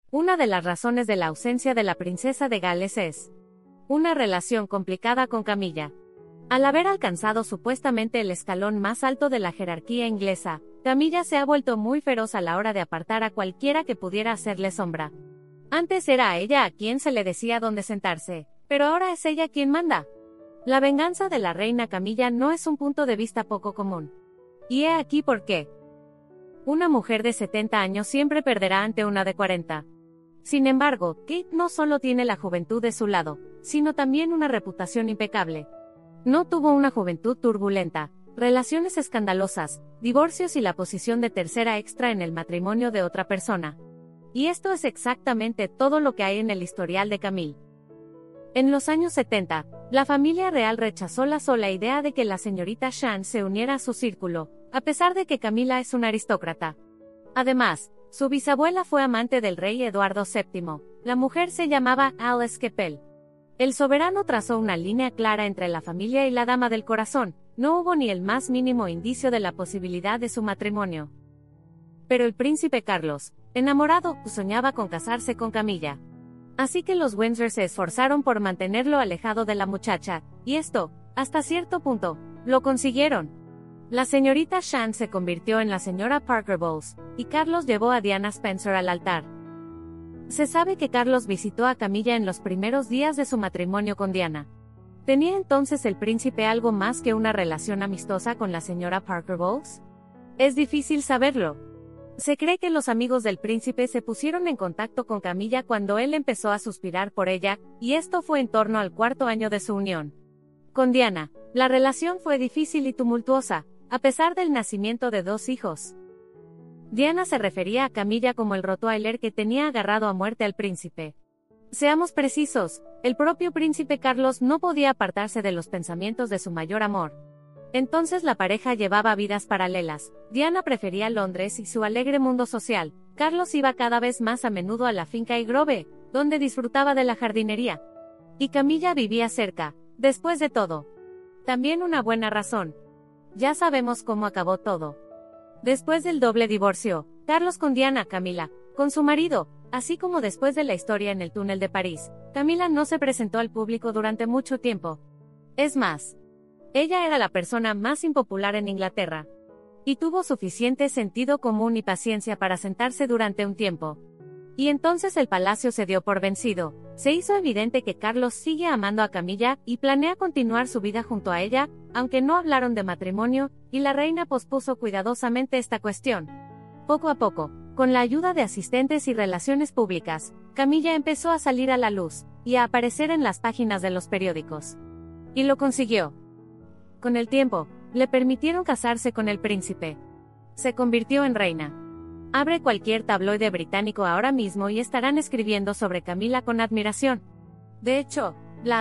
Una de las razones de la ausencia de la princesa de Gales es una relación complicada con Camilla. Al haber alcanzado supuestamente el escalón más alto de la jerarquía inglesa, Camilla se ha vuelto muy feroz a la hora de apartar a cualquiera que pudiera hacerle sombra. Antes era a ella a quien se le decía dónde sentarse, pero ahora es ella quien manda. La venganza de la reina Camilla no es un punto de vista poco común. Y he aquí por qué. Una mujer de 70 años siempre perderá ante una de 40. Sin embargo, Kate no solo tiene la juventud de su lado, sino también una reputación impecable. No tuvo una juventud turbulenta, relaciones escandalosas, divorcios y la posición de tercera extra en el matrimonio de otra persona. Y esto es exactamente todo lo que hay en el historial de Camille. En los años 70, la familia real rechazó la sola idea de que la señorita Shan se uniera a su círculo, a pesar de que Camila es una aristócrata. Además, su bisabuela fue amante del rey Eduardo VII, la mujer se llamaba Alice Keppel. El soberano trazó una línea clara entre la familia y la dama del corazón, no hubo ni el más mínimo indicio de la posibilidad de su matrimonio. Pero el príncipe Carlos, enamorado, soñaba con casarse con Camilla. Así que los Windsor se esforzaron por mantenerlo alejado de la muchacha, y esto, hasta cierto punto, lo consiguieron. La señorita Shan se convirtió en la señora Parker Bowles, y Carlos llevó a Diana Spencer al altar. Se sabe que Carlos visitó a Camilla en los primeros días de su matrimonio con Diana. ¿Tenía entonces el príncipe algo más que una relación amistosa con la señora Parker Bowles? Es difícil saberlo. Se cree que los amigos del príncipe se pusieron en contacto con Camilla cuando él empezó a suspirar por ella, y esto fue en torno al 4º año de su unión. Con Diana, la relación fue difícil y tumultuosa, a pesar del nacimiento de 2 hijos. Diana se refería a Camilla como el rottweiler que tenía agarrado a muerte al príncipe. Seamos precisos, el propio príncipe Carlos no podía apartarse de los pensamientos de su mayor amor. Entonces la pareja llevaba vidas paralelas. Diana prefería Londres y su alegre mundo social. Carlos iba cada vez más a menudo a la finca Highgrove, donde disfrutaba de la jardinería. Y Camilla vivía cerca, después de todo. También una buena razón. Ya sabemos cómo acabó todo. Después del doble divorcio, Carlos con Diana, Camila, con su marido, así como después de la historia en el túnel de París, Camila no se presentó al público durante mucho tiempo. Es más, ella era la persona más impopular en Inglaterra. Y tuvo suficiente sentido común y paciencia para sentarse durante un tiempo. Y entonces el palacio se dio por vencido. Se hizo evidente que Carlos sigue amando a Camilla y planea continuar su vida junto a ella, aunque no hablaron de matrimonio, y la reina pospuso cuidadosamente esta cuestión. Poco a poco, con la ayuda de asistentes y relaciones públicas, Camilla empezó a salir a la luz, y a aparecer en las páginas de los periódicos. Y lo consiguió. Con el tiempo, le permitieron casarse con el príncipe. Se convirtió en reina. Abre cualquier tabloide británico ahora mismo y estarán escribiendo sobre Camila con admiración. De hecho, la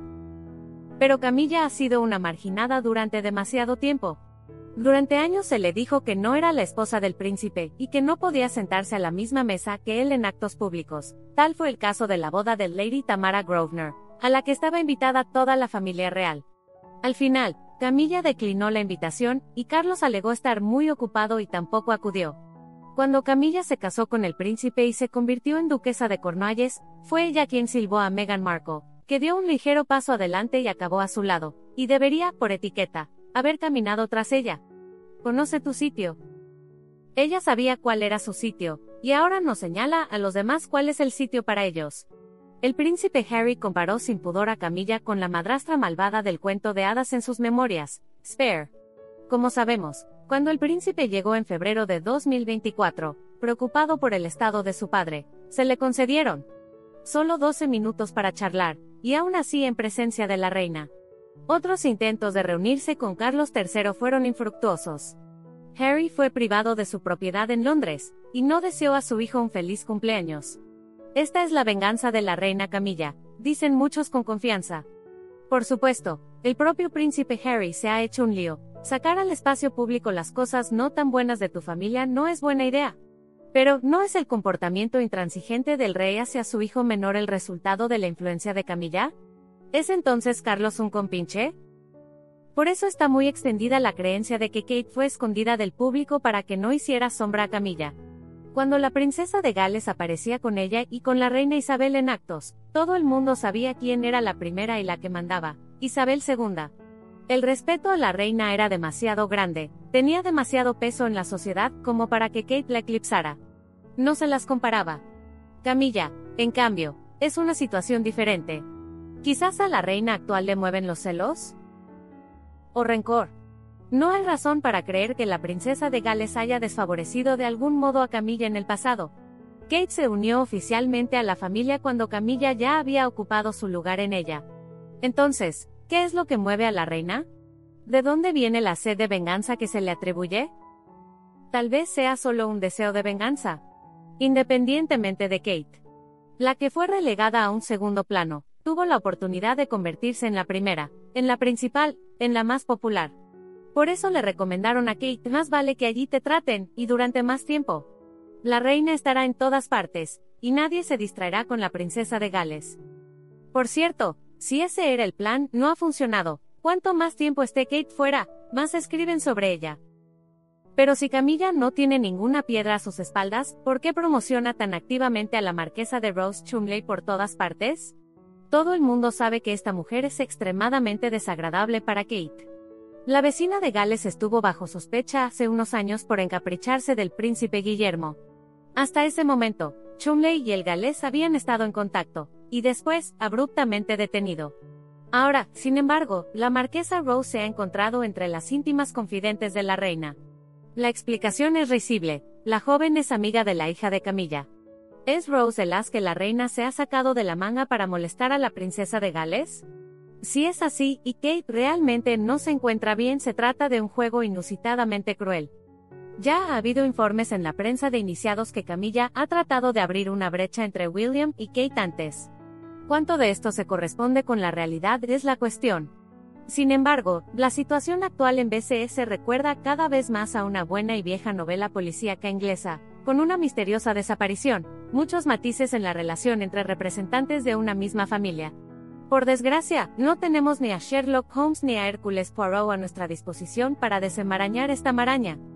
adulan. Pero Camilla ha sido una marginada durante demasiado tiempo. Durante años se le dijo que no era la esposa del príncipe y que no podía sentarse a la misma mesa que él en actos públicos. Tal fue el caso de la boda de Lady Tamara Grosvenor, a la que estaba invitada toda la familia real. Al final, Camilla declinó la invitación y Carlos alegó estar muy ocupado y tampoco acudió. Cuando Camilla se casó con el príncipe y se convirtió en duquesa de Cornualles, fue ella quien silbó a Meghan Markle, que dio un ligero paso adelante y acabó a su lado, y debería, por etiqueta, haber caminado tras ella. Conoce tu sitio. Ella sabía cuál era su sitio, y ahora nos señala a los demás cuál es el sitio para ellos. El príncipe Harry comparó sin pudor a Camilla con la madrastra malvada del cuento de hadas en sus memorias, Spare. Como sabemos, cuando el príncipe llegó en febrero de 2024, preocupado por el estado de su padre, se le concedieron solo 12 minutos para charlar, y aún así en presencia de la reina. Otros intentos de reunirse con Carlos III fueron infructuosos. Harry fue privado de su propiedad en Londres, y no deseó a su hijo un feliz cumpleaños. Esta es la venganza de la reina Camilla, dicen muchos con confianza. Por supuesto, el propio príncipe Harry se ha hecho un lío. Sacar al espacio público las cosas no tan buenas de tu familia no es buena idea. Pero, ¿no es el comportamiento intransigente del rey hacia su hijo menor el resultado de la influencia de Camilla? ¿Es entonces Carlos un compinche? Por eso está muy extendida la creencia de que Kate fue escondida del público para que no hiciera sombra a Camilla. Cuando la princesa de Gales aparecía con ella y con la reina Isabel en actos, todo el mundo sabía quién era la primera y la que mandaba, Isabel II. El respeto a la reina era demasiado grande, tenía demasiado peso en la sociedad como para que Kate la eclipsara. No se las comparaba. Camilla, en cambio, es una situación diferente. Quizás a la reina actual le mueven los celos o rencor. No hay razón para creer que la princesa de Gales haya desfavorecido de algún modo a Camilla en el pasado. Kate se unió oficialmente a la familia cuando Camilla ya había ocupado su lugar en ella. Entonces, ¿qué es lo que mueve a la reina? ¿De dónde viene la sed de venganza que se le atribuye? Tal vez sea solo un deseo de venganza. Independientemente de Kate, la que fue relegada a un segundo plano, tuvo la oportunidad de convertirse en la primera, en la principal, en la más popular. Por eso le recomendaron a Kate: más vale que allí te traten, y durante más tiempo. La reina estará en todas partes, y nadie se distraerá con la princesa de Gales. Por cierto, si ese era el plan, no ha funcionado. Cuanto más tiempo esté Kate fuera, más escriben sobre ella. Pero si Camilla no tiene ninguna piedra a sus espaldas, ¿por qué promociona tan activamente a la marquesa de Rose Cholmondeley por todas partes? Todo el mundo sabe que esta mujer es extremadamente desagradable para Kate. La vecina de Gales estuvo bajo sospecha hace unos años por encapricharse del príncipe Guillermo. Hasta ese momento, Cholmondeley y el galés habían estado en contacto, y después, abruptamente detenido. Ahora, sin embargo, la marquesa Rose se ha encontrado entre las íntimas confidentes de la reina. La explicación es risible: la joven es amiga de la hija de Camilla. ¿Es Rose el as que la reina se ha sacado de la manga para molestar a la princesa de Gales? Si es así, y Kate realmente no se encuentra bien, se trata de un juego inusitadamente cruel. Ya ha habido informes en la prensa de iniciados que Camilla ha tratado de abrir una brecha entre William y Kate antes. ¿Cuánto de esto se corresponde con la realidad es la cuestión? Sin embargo, la situación actual en BCS recuerda cada vez más a una buena y vieja novela policíaca inglesa, con una misteriosa desaparición, muchos matices en la relación entre representantes de una misma familia. Por desgracia, no tenemos ni a Sherlock Holmes ni a Hércules Poirot a nuestra disposición para desenmarañar esta maraña.